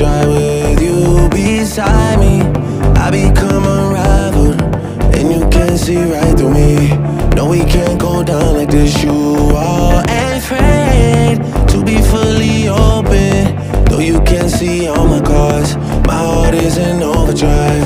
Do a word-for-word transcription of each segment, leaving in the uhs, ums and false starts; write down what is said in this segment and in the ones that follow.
overdrive with you beside me. I become unraveled, and you can't see right through me. No, we can't go down like this. You are afraid to be fully open, though you can't see all my cards. My heart is in overdrive.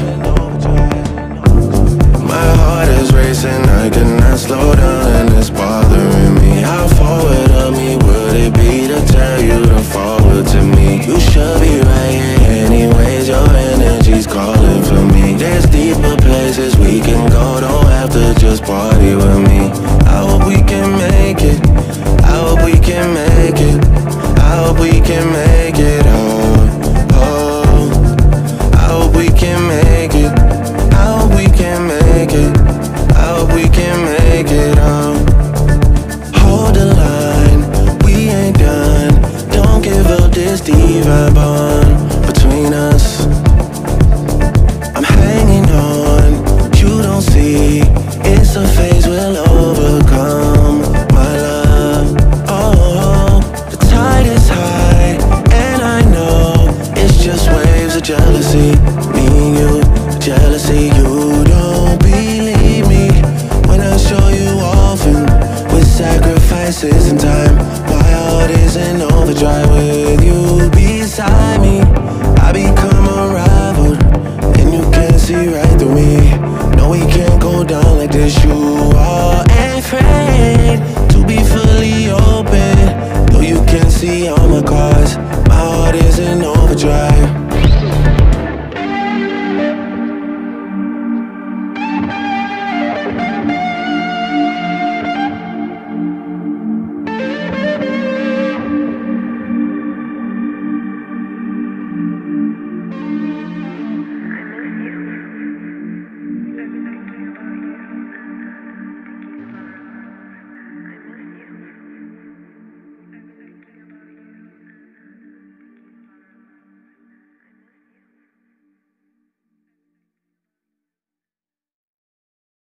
My heart is racing, I cannot slow down, and it's bothering me. How forward of me would it be to tell you to forward to me? You should be right here anyways, your energy's calling for me. There's deeper places we can go, don't have to just party with me. I hope we can make it, I hope we can make it, I hope we can make it, oh, oh. I hope we can make it, I hope we can make it, I hope we can make it, oh. Hold the line, we ain't done, don't give up this divine bond between us. I'm hanging on, you don't see, it's a phase we'll overcome, my love, oh. The tide is high, and I know it's just waves of jealousy. Me and you, jealousy, you don't believe me when I show you often, with sacrifices and time. My heart is in overdrive with you beside me. I become unraveled, and you can't see right through me. No, we can't go down like this. You are